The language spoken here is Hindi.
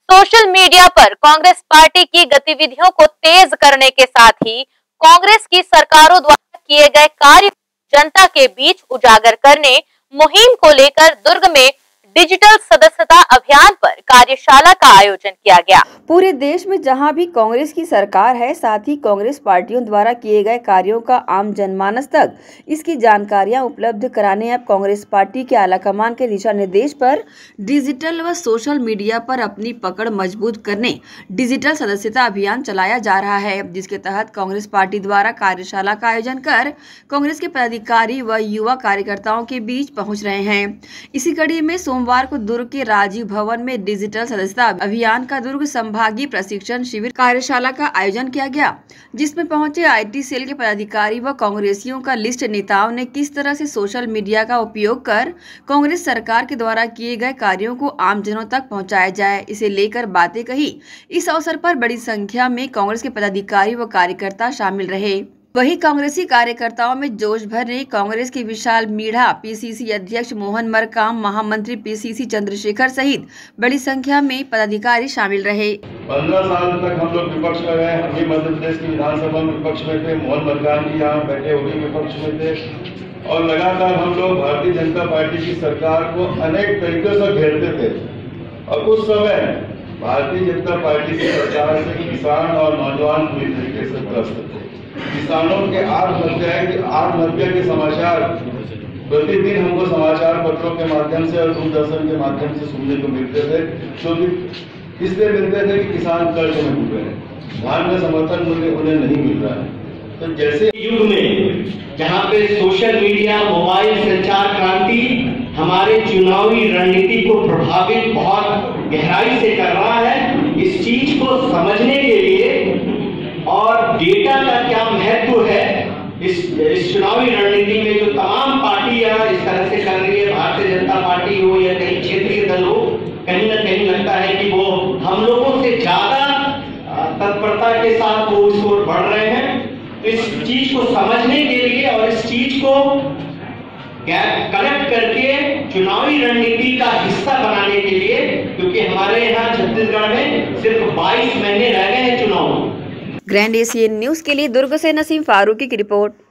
सोशल मीडिया पर कांग्रेस पार्टी की गतिविधियों को तेज करने के साथ ही कांग्रेस की सरकारों द्वारा किए गए कार्य जनता के बीच उजागर करने मुहिम को लेकर दुर्ग में डिजिटल सदस्यता अभियान पर कार्यशाला का आयोजन किया गया। पूरे देश में जहां भी कांग्रेस की सरकार है, साथ ही कांग्रेस पार्टियों द्वारा किए गए कार्यों का आम जनमानस तक इसकी जानकारियां उपलब्ध कराने अब कांग्रेस पार्टी के आलाकमान के दिशा निर्देश पर डिजिटल व सोशल मीडिया पर अपनी पकड़ मजबूत करने डिजिटल सदस्यता अभियान चलाया जा रहा है, जिसके तहत कांग्रेस पार्टी द्वारा कार्यशाला का आयोजन कर कांग्रेस के पदाधिकारी व युवा कार्यकर्ताओं के बीच पहुँच रहे हैं। इसी कड़ी में सोमवार को दुर्ग के राजीव भवन में डिजिटल सदस्यता अभियान का दुर्ग संभागीय प्रशिक्षण शिविर कार्यशाला का आयोजन किया गया, जिसमें पहुंचे आईटी सेल के पदाधिकारी व कांग्रेसियों का लिस्ट नेताओं ने किस तरह से सोशल मीडिया का उपयोग कर कांग्रेस सरकार के द्वारा किए गए कार्यों को आम जनों तक पहुंचाया जाए, इसे लेकर बातें कही। इस अवसर पर बड़ी संख्या में कांग्रेस के पदाधिकारी व कार्यकर्ता शामिल रहे। वहीं कांग्रेसी कार्यकर्ताओं में जोश भरने कांग्रेस के विशाल मीणा, पीसीसी अध्यक्ष मोहन मरकाम, महामंत्री पीसीसी चंद्रशेखर सहित बड़ी संख्या में पदाधिकारी शामिल रहे। 15 साल तक हम लोग विपक्ष में रहे। हम भी मध्य प्रदेश की विधानसभा में विपक्ष में थे। मोहन मरकाम जी यहाँ बैठे हुए विपक्ष में थे और लगातार हम लोग भारतीय जनता पार्टी की सरकार को अनेक तरीकों से घेरते थे। और उस समय भारतीय जनता पार्टी की सरकार से किसान और नौजवान पूरी तरीके से त्रस्त थे। किसानों के आत्महत्या के समाचार प्रतिदिन हमको समाचार पत्रों के माध्यम से और दूरदर्शन के माध्यम से सुनने को मिलते थे, जो कि इसलिए मिलते थे कि किसान कर्ज में डूबे हैं, धान में समर्थन मूल्य उन्हें नहीं मिल रहा है। तो जैसे युग में जहाँ पे सोशल मीडिया, मोबाइल संचार क्रांति हमारे चुनावी रणनीति को प्रभावित बहुत गहराई से कर रहा है, इस चीज को समझने के लिए और डेटा का क्या महत्व है इस चुनावी रणनीति में जो तमाम पार्टियां इस तरह से कर रही है, भारतीय जनता पार्टी हो या कहीं क्षेत्रीय दल हो, कहीं ना कहीं लगता है कि वो हम लोगों से ज्यादा तत्परता के साथ वो उस ओर बढ़ रहे हैं। इस चीज को समझने के लिए और इस चीज को कनेक्ट करके चुनावी रणनीति का हिस्सा बनाने के लिए, क्योंकि हमारे यहाँ छत्तीसगढ़ में सिर्फ 22 महीने रह गए हैं चुनाव। ग्रैंड एशियन न्यूज के लिए दुर्ग से नसीम फारूकी की रिपोर्ट।